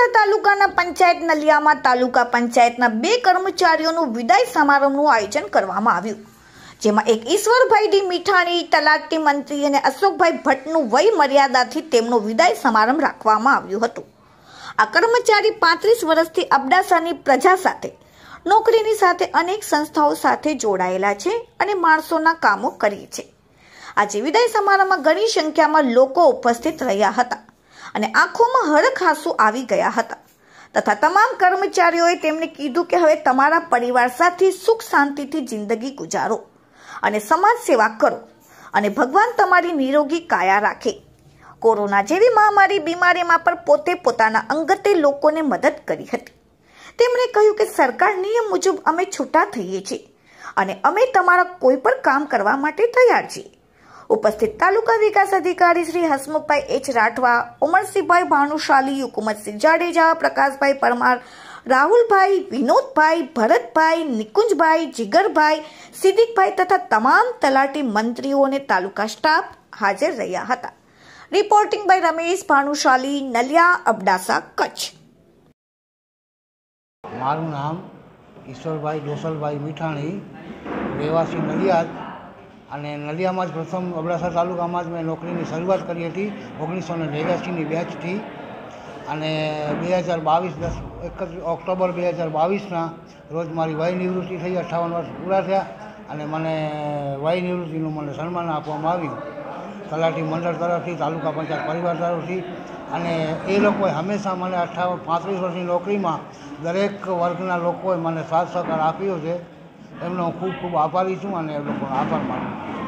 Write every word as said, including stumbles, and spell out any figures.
અબડાસા તાલુકાના પંચાયત નલિયામાં તાલુકા પંચાયતના બે કર્મચારીઓનું વિદાય સમારંભનું આયોજન કરવામાં આવ્યું, જેમાં એક ઈશ્વરભાઈ ડી મીઠાણી તલાટી મંત્રી અને અશોકભાઈ ભટ્ટનું વય મર્યાદાથી તેમનો વિદાય સમારંભ રાખવામાં આવ્યું હતું। આ કર્મચારી પાંત્રીસ વર્ષથી અબડાસાની પ્રજા સાથે નોકરીની સાથે અનેક સંસ્થાઓ સાથે જોડાયેલા છે અને માણસોના કામો કરે છે। આજે વિદાય સમારંભમાં ઘણી સંખ્યામાં લોકો ઉપસ્થિત રહ્યા હતા અને આંખોમાં હરખાસુ આવી ગયા હતા તથા તમામ કર્મચારીઓએ તેમને કીધું કે હવે તમારા પરિવાર સાથે સુખ શાંતિથી જિંદગી ગુજારો અને સમાજ સેવા કરો અને ભગવાન તમારી નિરોગી કાયા રાખે। કોરોના જેવી મહામારી બીમારીમાં પણ પોતે પોતાના અંગતે લોકોને મદદ કરી હતી। તેમણે કહ્યું કે સરકાર નિયમ મુજબ અમે છૂટા થઈએ છીએ અને અમે તમારા કોઈ પણ કામ કરવા માટે તૈયાર છીએ। ઉપસ્થિત તાલુકા વિકાસ અધિકારી શ્રી હસમુખભાઈ એચ રાઠવા, ઉમરસિંહભાઈ ભાનુશાલી, હુકુમતસિંહ જાડેજા, પ્રકાશભાઈ પરમાર, રાહુલભાઈ, વિનોદભાઈ, ભરતભાઈ, નિકુંજભાઈ, જીગરભાઈ, સિદ્દીકભાઈ તથા તમામ તલાટી મંત્રીઓ અને તાલુકા સ્ટાફ હાજર રહ્યા હતા। Reporting by Ramesh Bhanushali, Naliya, Abdasa, Kutch. મારું નામ ઈશ્વરભાઈ ડોસલભાઈ મીઠાણી, રહેવાસી નલિયા અને નલિયામાં જ પ્રથમ અબડાસા તાલુકામાં જ મેં નોકરીની શરૂઆત કરી હતી ઓગણીસો ને નેવ્યાસીની બેચથી અને બે હજાર બાવીસ દસ એકત્રીસ ઓક્ટોબર બે હજાર બાવીસના રોજ મારી વય નિવૃત્તિ થઈ, અઠ્ઠાવન વર્ષ પૂરા થયા અને મને વય નિવૃત્તિનું મને સન્માન આપવામાં આવ્યું તલાટી મંડળ તરફથી, તાલુકા પંચાયત પરિવાર તરફથી। અને એ લોકોએ હંમેશા મને અઠ્ઠાવન પાંત્રીસ વર્ષની નોકરીમાં દરેક વર્ગના લોકોએ મને સાથ સહકાર આપ્યો છે। એમનો હું ખૂબ ખૂબ આભારી છું અને એ લોકોનો આભાર માનું છું।